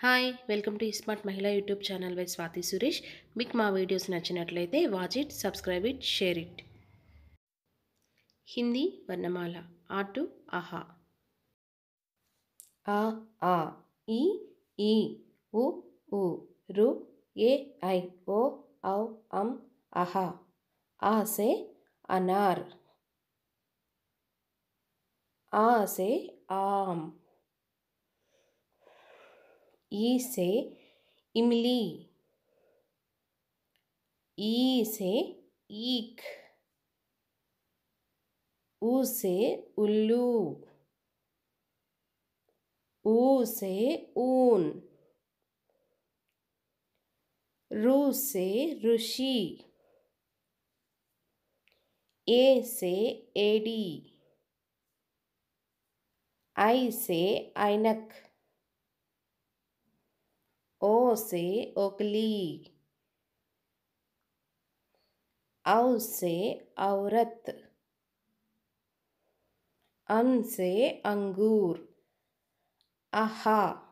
Hi welcome to smart Mahila YouTube channel by Swathi Suresh. మీకు మా videos నచ్చినట్లయితే watch it, subscribe it, share it. Hindi వర్ణమాల ఆ టు ఆహా. ఆ ఆ ఈ ఈ ఉ ఉ రు ఏ ఐ ఓ ఔ అం అహా. ఆ से अनार, आ से आम, ई से इमली, ई से ईख, ऊ से उल्लू, ऊ से ऊन, रू से ऋषि, ए से एडी, आई से ऐनक, ओ से ओकली, औ से औरत, अम से अंगूर, आहा.